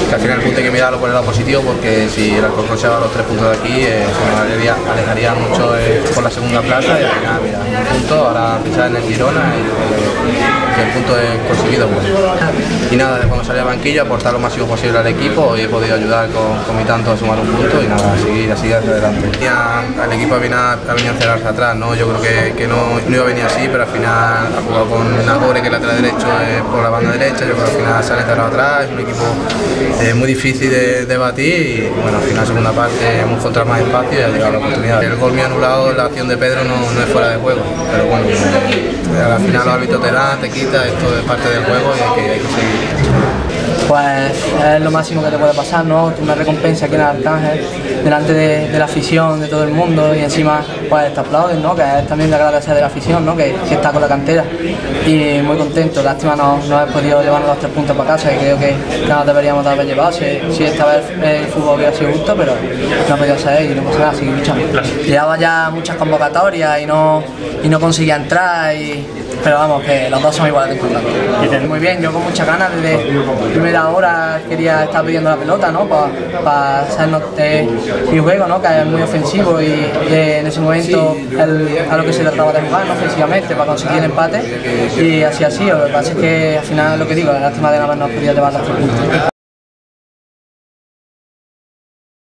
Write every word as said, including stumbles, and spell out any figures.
que al final el punto hay que mirarlo por el lado positivo, porque si el Alcorcón se va los tres puntos de aquí, eh, se nos alejaría, alejaría mucho eh, por la segunda plaza, y al final, mira, un punto, ahora pensar en el Girona y que el punto es conseguido. Pues. Y nada, cuando salí al banquillo, aportar lo máximo posible al equipo, y he podido ayudar con, con mi tanto a sumar un punto y nada, a seguir, a seguir hacia adelante. Ya, el equipo ha venido a, ha venido a encerrarse atrás, ¿no? Yo creo que, que no, no iba a venir así, pero al final ha jugado con Nagore, que es lateral derecho, eh, por la banda derecha. Yo creo que al final se han encerrado atrás, es un equipo eh, muy difícil de, de batir, y bueno, al final segunda parte hemos encontrado más espacio y ha llegado la oportunidad. El gol me ha anulado, la acción de Pedro no, no es fuera de juego, pero bueno, eh, al final los árbitros te dan, te quita, esto es parte del juego y hay que, hay que seguir. Pues es lo máximo que te puede pasar, ¿no? Una recompensa aquí en el Arcángel, delante de, de la afición, de todo el mundo, y encima pues te aplauden, ¿no? Que es también de agradecer de la afición, ¿no? Que, que está con la cantera, y muy contento. Lástima no, no haber podido llevarnos los tres puntos para casa, y creo que no nos deberíamos de haber llevado si, si esta vez el fútbol hubiera sido justo, pero no ha podido ser y no pasa nada, seguir luchando. Llevaba ya muchas convocatorias y no, y no conseguía entrar, y, pero vamos, que los dos son iguales de importantes. Muy bien, yo con muchas ganas desde primera hora quería estar pidiendo la pelota, ¿no? Para pa hacernos de mi juego, ¿no? Que es muy ofensivo, y, y en ese momento el, a lo que se trataba de jugar, ¿no? Ofensivamente, para conseguir el empate, y así ha sido. Lo que pasa es que al final, lo que digo, la lástima de no habernos podido llevar los tres puntos.